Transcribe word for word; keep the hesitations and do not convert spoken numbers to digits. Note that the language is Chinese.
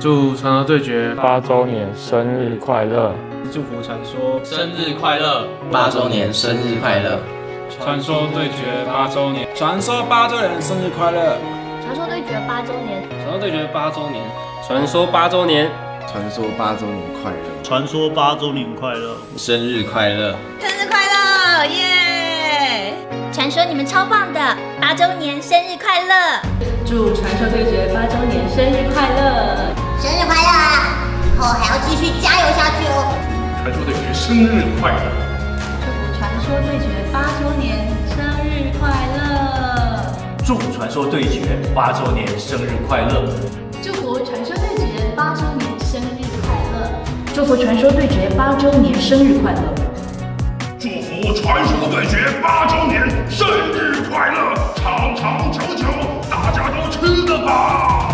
祝传说对决八周年生日快乐！ 祝福传说生日快乐！ 八周年生日快乐！ 传说对决八周年，传说八周年生日快乐！ 传说对决八周年， 传说对决八周年， 传说八周年， 传说八周年快乐！ 传说八周年快乐！ 生日快乐！ 生日快乐！耶！传说你们超棒的，八周年生日快乐！ 祝传说对决八周年生日快乐！ 生日快乐啊！以后还要继续加油下去哦！ 传说对决生日快乐！ 祝福传说对决八周年生日快乐！ 祝传说对决八周年生日快乐！ 祝福传说对决八周年生日快乐！祝福传说对决八周年生日快乐！ 祝福传说对决八周年生日快乐！长长久久，大家都吃得饱。